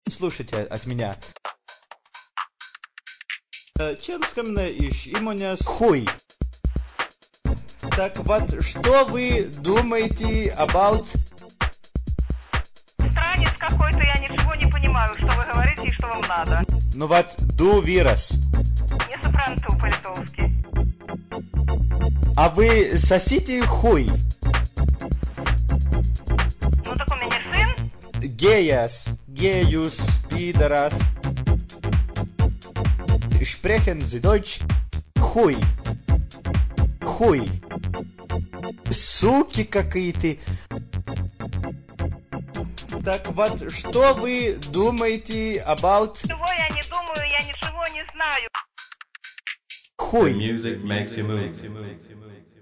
Слушайте от меня. Чем скамне иш имоняс хуй. Так вот, что вы думаете about... Странец какой-то, я ничего не понимаю, что вы говорите и что вам надо. Ну вот, ду вирус. Не сопранту по-литовски. А вы сосите хуй? Ну так у меня сын. Геяс, геюс, пидорас. Sprechen Sie Deutsch? Хуй. Хуй. Суки какие-то. Так вот, что вы думаете about... Чего я не думаю, я ничего не знаю. Хуй. The music makes you move.